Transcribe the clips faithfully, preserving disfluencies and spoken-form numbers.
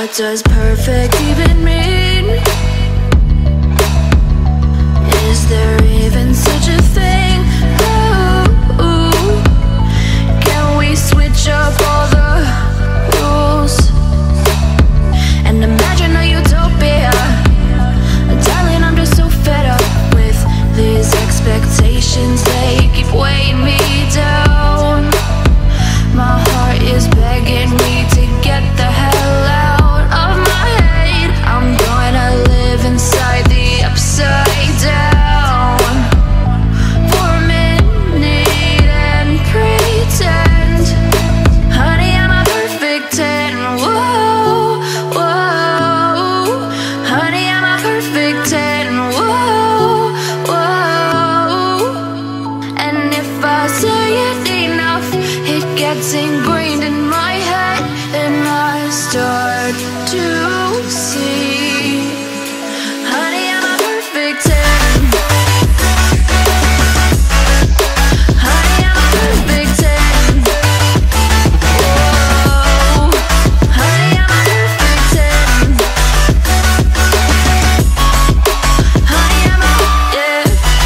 What does perfect even mean? Is there even such a thing? Ooh, can we switch up all the rules and imagine a utopia? Darling, I'm just so fed up with these expectations. They keep weighing me down. My heart is begging me to get the hell out of my head. I'm gonna live inside the upside down for a minute and pretend, honey, I'm a perfect ten. Whoa, whoa, honey, I'm a perfect ten. Whoa, whoa, and if I say it enough, it gets ingrained in my head, and I start to see, honey, I'm a perfect ten. Honey, I'm a perfect ten. Whoa, honey, I'm a perfect ten. Honey, I'm a, yeah.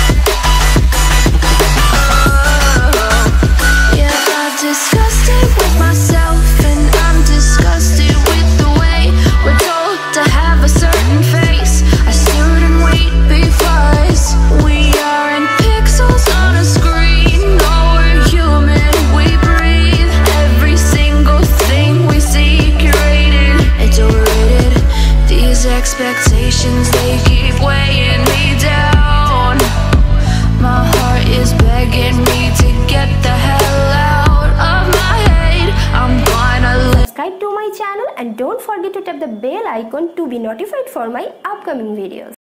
Oh, yeah, I've discussed it with myself, and I'm disgusted with the way we're told to have a certain face, a certain weight, because we aren't pixels on a screen. No, we're human, we breathe. Every single thing we see curated, it's overrated. These expectations, they keep weighing me down. My heart is begging me to get the hell out of my head. I'm gonna live. Subscribe to my channel and don't forget to tap the bell icon to be notified for my upcoming videos.